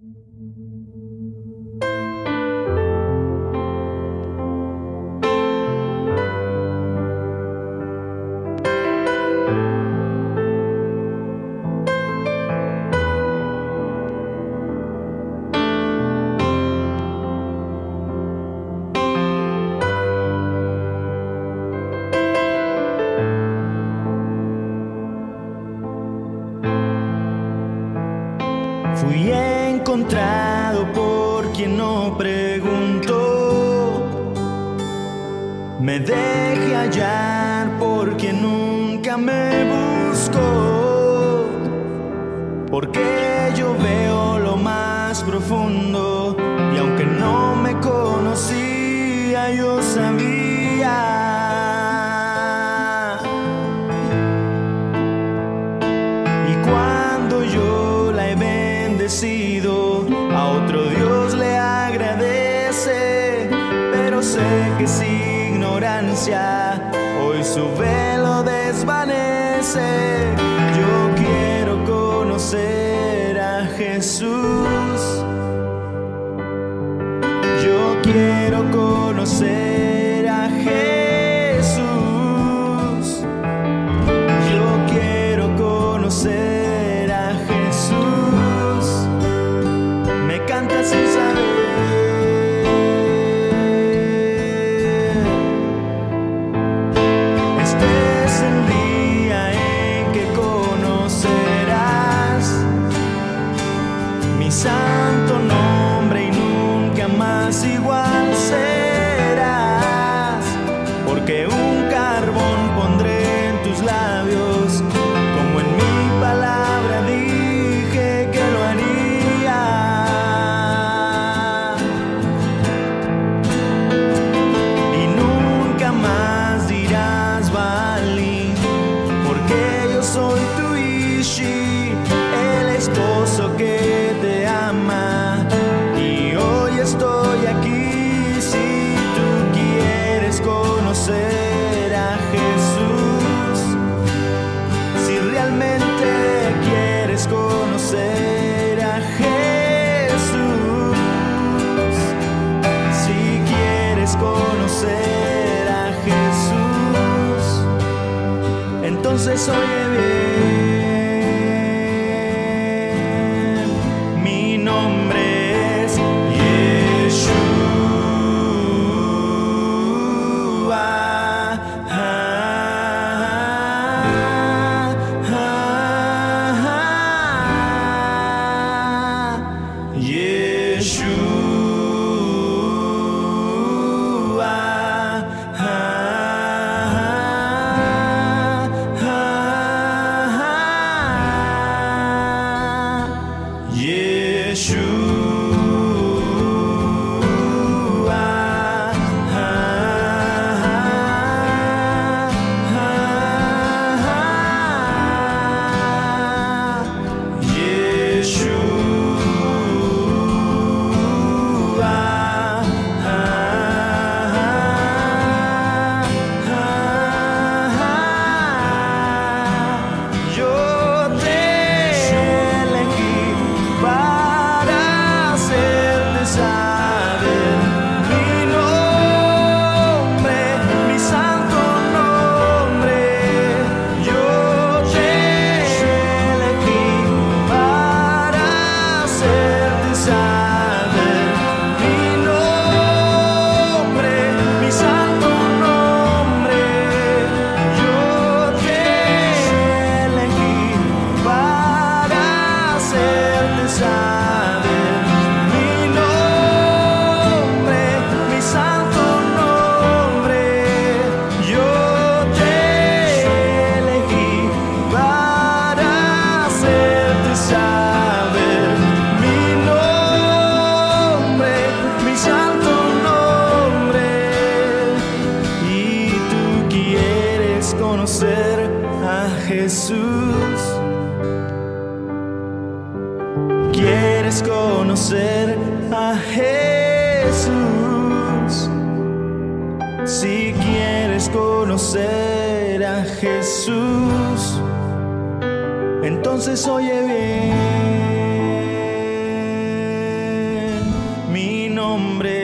Fui encontrado por quien no preguntó, me dejé hallar por quien nunca me buscó, porque yo veo lo más profundo y aunque no me conocía, yo sabía. Y cuando yo la he bendecido, a otro Dios le agradece, pero sé que es ignorancia, hoy su velo desvanece. Yo quiero conocer a Jesús, yo quiero conocer a Jesús, yo quiero conocer a Jesús. Me canta sin saber. Este es el día en que conocerás mi santo nombre y nunca más igual serás, porque un carbón pondré en tus labios, como en mi palabra dije que lo haría. Y nunca más dirás Bali, porque yo soy tu Ishi, el esposo que te ama. Y hoy estoy aquí si tú quieres conocer a Jesús, si realmente quieres conocer a Jesús, si quieres conocer a Jesús, entonces oye bien, mi nombre es Yeshua. Conocer a Jesús, quieres conocer a Jesús, si quieres conocer a Jesús, entonces oye bien. nombre